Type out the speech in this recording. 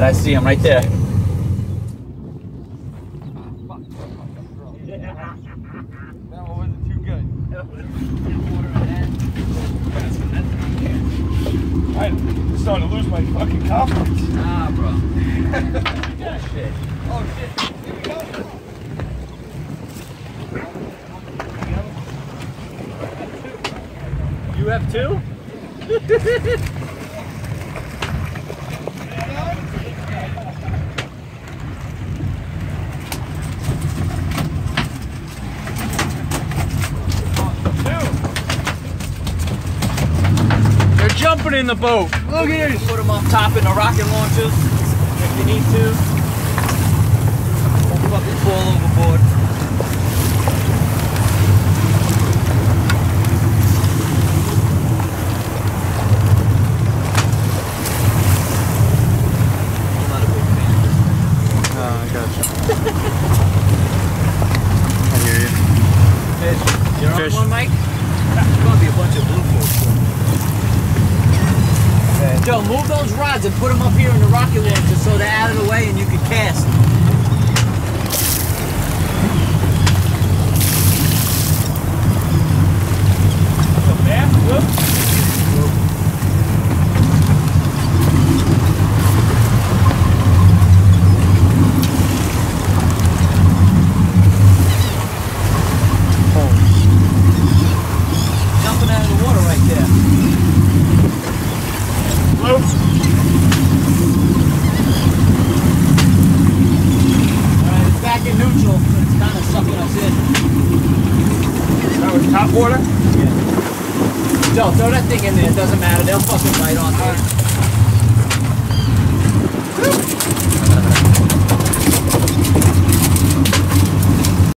I see him right there. That one wasn't too good. I'm starting to lose my fucking confidence. Nah, bro. Yeah, shit. Oh shit. Here we go. You have two? They're jumping in the boat. Look at this. Put them up top in the rocket launchers if you need to. Don't fucking fall overboard. I gotcha. I hear you. Fish. You're Fish. on one, Mike? There's gonna be a bunch of bluefish. Joe, move those rods and put them up here in the rocket launcher so they're out of the way and you can cast. So man, whoop. Jumping out of the water right there. Fluke. Alright, it's back in neutral. It's kind of sucking us in. That was top water? Yeah. Joe, throw that thing in there. It doesn't matter. They'll fucking bite on it.